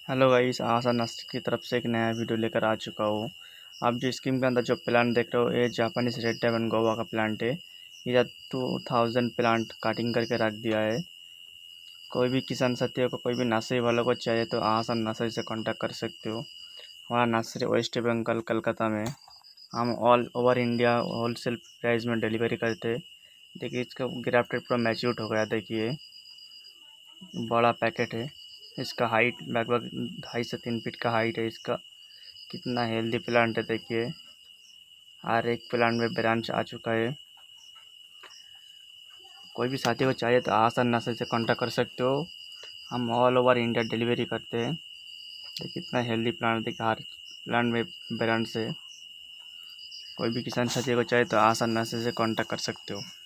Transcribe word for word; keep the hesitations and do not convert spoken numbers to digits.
Hello guys, आशा nursery की तरफ से एक नया वीडियो लेकर आ चुका हूँ। आप जो स्क्रीन के अंदर जो प्लांट देख रहे हो, ये जापानीज रेड डायमंड गोवा का प्लांट है। ये टू थाउजेंड प्लांट काटिंग करके रख दिया है। कोई भी किसान साथियों को, कोई भी नर्सरी वालों को चाहिए तो आशा नर्सरी से कांटेक्ट कर सकते हो। हमारा नर्सरी वेस्ट बंगाल कलकत्ता में। हम all over India wholesale price में डिलीवरी करते। देखिए, इसका ग्राफ्टेड पूरा मैच्योर हो गया। देखिए, बड़ा पैकेट है। इसका हाइट लगभग ढाई से तीन फीट का हाइट है इसका। कितना हेल्दी प्लांट है देखिए। हर एक प्लांट में ब्रांच आ चुका है। कोई भी साथी को चाहिए तो आसान नर्सरी से कांटेक्ट कर सकते हो। हम ऑल ओवर इंडिया डिलीवरी करते हैं। देखिए, कितना हेल्दी प्लांट देखिए, हर प्लांट में ब्रांच है। कोई भी किसान साथी को चाहिए तो आसान नर्सरी से कांटेक्ट कर सकते हो।